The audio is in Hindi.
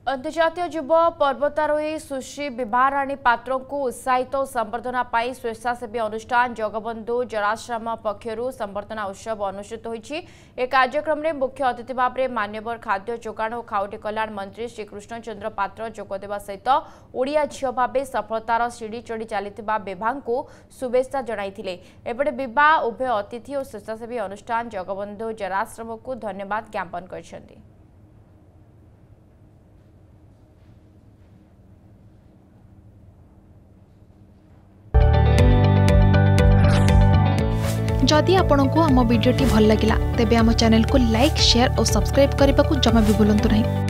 अंतर्जातीय युव पर्वतारोही सुश्री विभाराणी पात्रों को उत्साहित और संबर्धना पाई स्वेच्छासेवी अनुष्ठान जगबंधु जराश्रम पक्षरु संबर्धना उत्सव अनुष्ठित होईछि। ए कार्यक्रम में मुख्य अतिथि भाव में मान्यवर खाद्य जोगाण और खाउटी कल्याण मंत्री श्री कृष्ण चंद्र पात्र जोगदेवा सहित ओडिया झियो भाव सफलतार सीढ़ी चढ़ी चलिथिबा विभाग को शुभेच्छा जणाइथिले। एपटे विवाह उभय अतिथि और स्वेच्छासेवी अनुष्ठान जगबंधु जराश्रम को धन्यवाद ज्ञापन करछन्ति। जदि आपंक आम भिडी भल लगा तेब आम चैनल को लाइक शेयर और सब्सक्राइब करने को जमा भी भूलु नहीं।